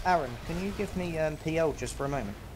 Aaron, can you give me PL just for a moment?